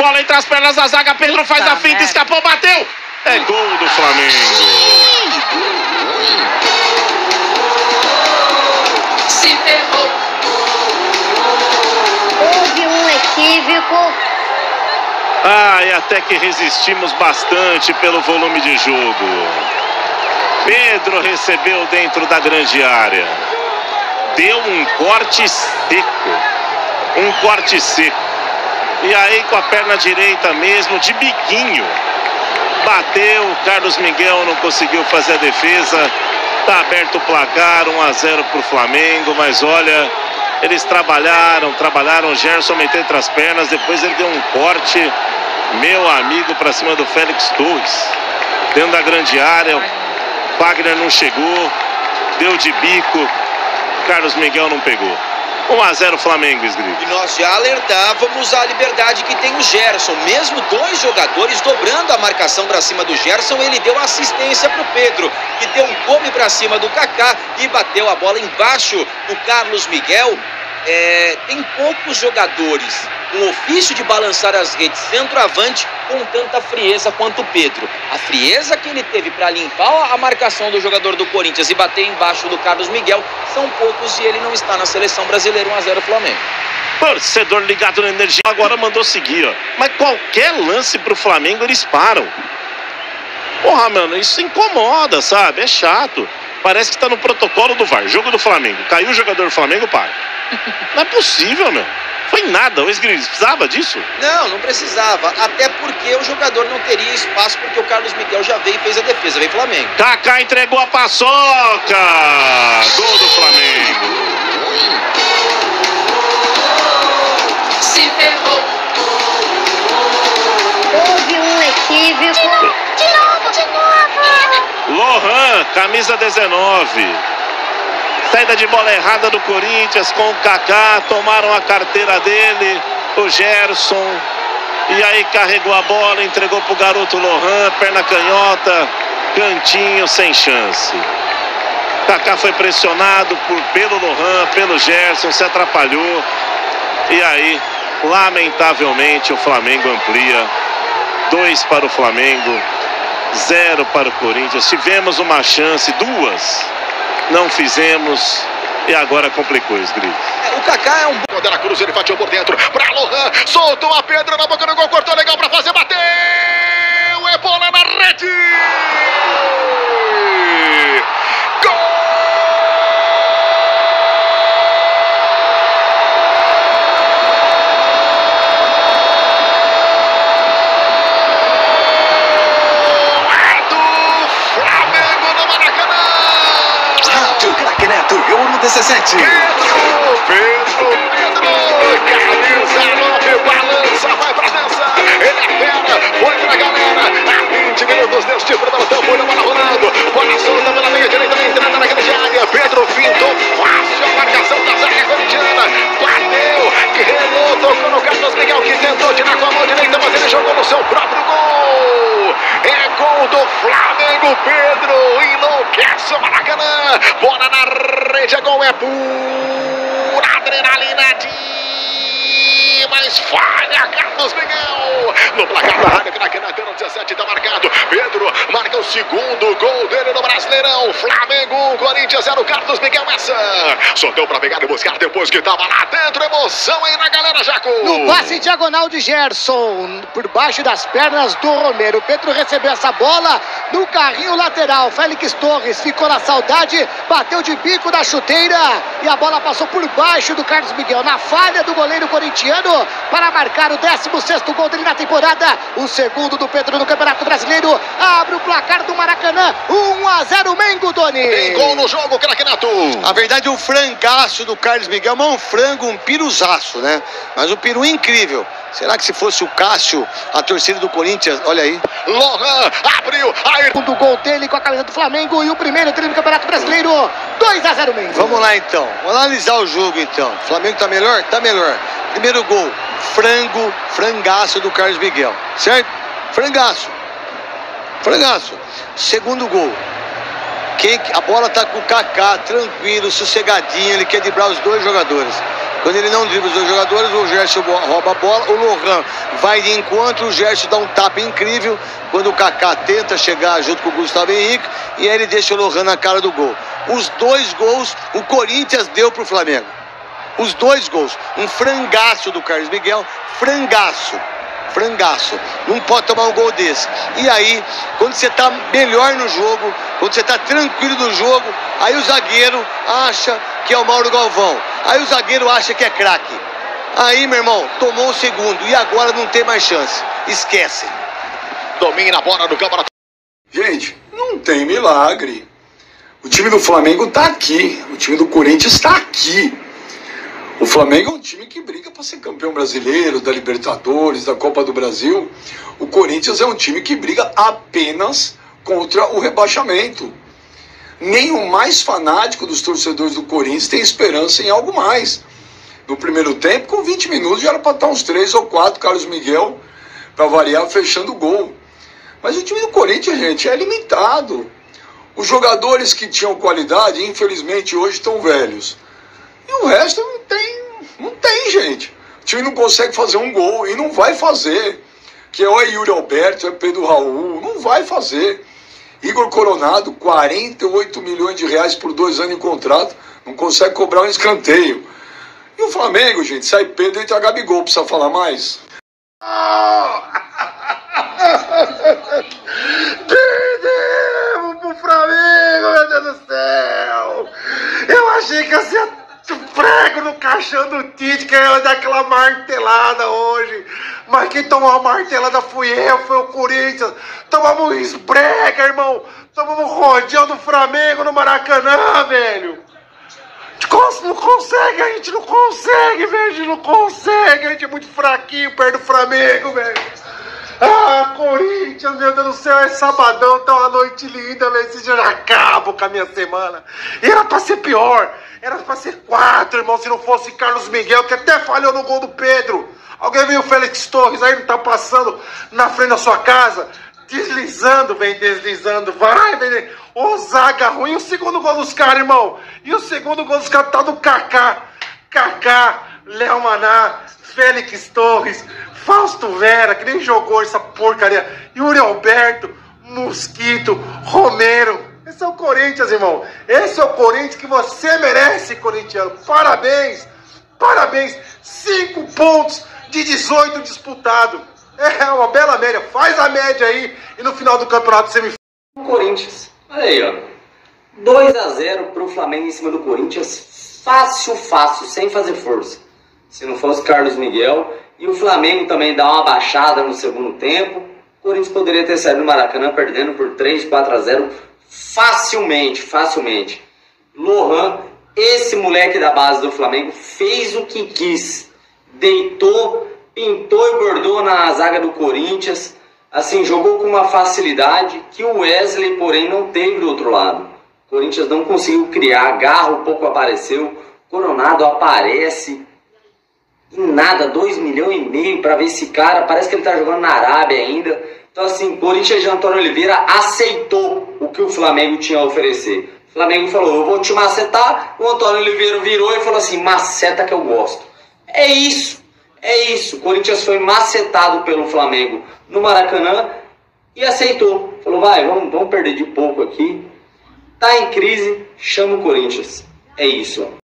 Bola entre as pernas da zaga, Pedro faz a finta, escapou, bateu. É gol do Flamengo. Se ferrou. Houve um equívoco. E até que resistimos bastante pelo volume de jogo. Pedro recebeu dentro da grande área. Deu um corte seco. E aí com a perna direita mesmo, de biquinho. Bateu, Carlos Miguel não conseguiu fazer a defesa. Tá aberto o placar, 1-0 pro Flamengo. Mas olha, eles trabalharam. O Gerson meteu entre as pernas. Depois ele deu um corte, meu amigo, pra cima do Félix Torres. Dentro da grande área. Wagner não chegou. Deu de bico. Carlos Miguel não pegou. 1-0 Flamengo, Esgrido. E nós já alertávamos a liberdade que tem o Gerson. Mesmo dois jogadores dobrando a marcação para cima do Gerson, ele deu assistência para o Pedro, que deu um come para cima do Kaká e bateu a bola embaixo do Carlos Miguel. Tem poucos jogadores com o ofício de balançar as redes centroavante com tanta frieza quanto o Pedro. A frieza que ele teve para limpar a marcação do jogador do Corinthians e bater embaixo do Carlos Miguel são poucos e ele não está na seleção brasileira. 1-0 Flamengo. Torcedor ligado na energia agora mandou seguir, ó. Mas qualquer lance pro Flamengo eles param. Porra, mano, isso incomoda, sabe? É chato. Parece que tá no protocolo do VAR. Jogo do Flamengo. Caiu o jogador do Flamengo, para. Não é possível, meu. Foi nada. O Esgrido precisava disso? Não precisava. Até porque o jogador não teria espaço, porque o Carlos Miguel já veio e fez a defesa. Vem Flamengo. Kaká entregou a paçoca. Gol do Flamengo. Se ferrou. Houve um equívoco. De novo. Lohan, camisa 19. Saída de bola errada do Corinthians com o Kaká. Tomaram a carteira dele, o Gerson. E aí carregou a bola, entregou pro garoto Lohan. Perna canhota, cantinho, sem chance. Kaká foi pressionado pelo Lohan, pelo Gerson, se atrapalhou. E aí, lamentavelmente, o Flamengo amplia. 2 para o Flamengo, 0 para o Corinthians. Tivemos uma chance, 2. Não fizemos. E agora complicou, Esgrido. O Kaká é um bom. Quando era cruz, ele fatiou por dentro. Pra Lohan, soltou a Pedro na boca do gol, cortou legal pra fazer, bateu! É bola na rede! Gol! Euro 17. Pedro, camisa 9, balança, vai pra dança. Ele é fera, foi pra galera. Há 20 minutos deste primeiro tempo, olha a bola rolando. Bola solta pela meia direita, na entrada na grande área. Pedro fintou fácil a marcação da zaga corintiana. Bateu, Renan tocou no Carlos Miguel, que tentou tirar com a mão direita, mas ele jogou no seu próprio gol. É gol do Flamengo, Pedro enlouquece o Maracanã. Bola na rede, é gol, é pura adrenalina mas falha Carlos Miguel. No placar da Rádio Craque na 17 está marcado. Pedro marca o segundo gol dele no Brasileirão. Flamengo, Corinthians 0, Carlos Miguel essa. Soltou para pegar e buscar depois que estava lá dentro. Emoção aí na galera, Jaco. No passe diagonal de Gerson, por baixo das pernas do Romero. Pedro recebeu essa bola no carrinho lateral. Félix Torres ficou na saudade, bateu de bico da chuteira e a bola passou por baixo do Carlos Miguel. Na falha do goleiro corintiano para marcar o 16º gol dele na temporada. O segundo do Pedro no Campeonato Brasileiro. Abre o placar do Maracanã. 1-0 Mengo, Doni. Tem gol no jogo, craque Neto. A verdade, um frangaço do Carlos Miguel. Mas um frango, um piruzaço, né? Mas um peru incrível. Será que se fosse o Cássio, a torcida do Corinthians, olha aí. Lohan abriu. Aí. O segundo gol dele com a camisa do Flamengo e o primeiro dele no Campeonato Brasileiro. 2-0 Mengo. Vamos lá então. Vamos analisar o jogo então. O Flamengo tá melhor? Tá melhor. Primeiro gol, frangaço do Carlos Miguel, certo? Frangaço. Segundo gol, a bola tá com o Kaká, tranquilo, sossegadinho, ele quer driblar os dois jogadores. Quando ele não dribla os dois jogadores, o Gerson rouba a bola, o Lohan vai de encontro, o Gerson dá um tapa incrível quando o Kaká tenta chegar junto com o Gustavo Henrique e aí ele deixa o Lohan na cara do gol. Os 2 gols o Corinthians deu pro Flamengo. Os 2 gols. Um frangaço do Carlos Miguel, frangaço. Não pode tomar um gol desse. E aí, quando você tá melhor no jogo, quando você tá tranquilo no jogo, aí o zagueiro acha que é o Mauro Galvão. Aí o zagueiro acha que é craque. Aí, meu irmão, tomou o segundo e agora não tem mais chance. Esquece. Domina a bola do campo. Gente, não tem milagre. O time do Flamengo tá aqui. O time do Corinthians tá aqui. O Flamengo é um time que briga para ser campeão brasileiro, da Libertadores, da Copa do Brasil. O Corinthians é um time que briga apenas contra o rebaixamento. Nem o mais fanático dos torcedores do Corinthians tem esperança em algo mais. No primeiro tempo, com 20 minutos, já era para estar uns 3 ou 4, Carlos Miguel, para variar, fechando o gol. Mas o time do Corinthians, gente, é limitado. Os jogadores que tinham qualidade, infelizmente, hoje estão velhos. E o resto não tem, gente. O time não consegue fazer um gol e não vai fazer. Que é Yuri Alberto, é Pedro Raul, não vai fazer. Igor Coronado, 48 milhões de reais por 2 anos em contrato, não consegue cobrar um escanteio. E o Flamengo, gente, sai Pedro e entra Gabigol, precisa falar mais? Perdemos pro Flamengo, meu Deus do céu! Eu achei que ia ser prego no caixão do Tite, que ia dar aquela martelada hoje. Mas quem tomou a martelada fui eu, foi o Corinthians. Tomamos um esbrega, irmão. Tomamos um rodeio do Flamengo no Maracanã, velho. Não consegue, a gente não consegue, velho. A gente não consegue, a gente é muito fraquinho perto do Flamengo, velho. Ah, Corinthians, meu Deus do céu, é sabadão, tá uma noite linda, velho. Esse já acabo com a minha semana. E era pra ser pior. Era pra ser 4, irmão, se não fosse Carlos Miguel, que até falhou no gol do Pedro. Alguém viu o Félix Torres aí, não tá passando na frente da sua casa? Deslizando, vem deslizando, vai, vem. Ô, zaga ruim, o segundo gol dos caras, irmão. E o segundo gol dos caras tá do Kaká. Kaká, Léo Maná, Félix Torres, Fausto Vera, que nem jogou essa porcaria. Yuri Alberto, Mosquito, Romero. Esse é o Corinthians, irmão. Esse é o Corinthians que você merece, corintiano. Parabéns, parabéns. 5 pontos de 18 disputado. É uma bela média. Faz a média aí e no final do campeonato você me... Corinthians. Olha aí, ó. 2-0 pro Flamengo em cima do Corinthians. Fácil, sem fazer força. Se não fosse Carlos Miguel. E o Flamengo também dá uma baixada no segundo tempo. O Corinthians poderia ter saído do Maracanã perdendo por 3-4-0 facilmente. Lohan, esse moleque da base do Flamengo, fez o que quis. Deitou, pintou e bordou na zaga do Corinthians. Assim, jogou com uma facilidade que o Wesley, porém, não teve do outro lado. O Corinthians não conseguiu criar, Garro pouco apareceu, Coronado aparece. E nada, 2,5 milhões para ver esse cara, parece que ele tá jogando na Arábia ainda. Então assim, Corinthians de Antônio Oliveira aceitou o que o Flamengo tinha a oferecer. O Flamengo falou, eu vou te macetar. O Antônio Oliveira virou e falou assim, maceta que eu gosto. É isso. O Corinthians foi macetado pelo Flamengo no Maracanã e aceitou. Falou, vai, vamos perder de pouco aqui. Tá em crise, chama o Corinthians. É isso.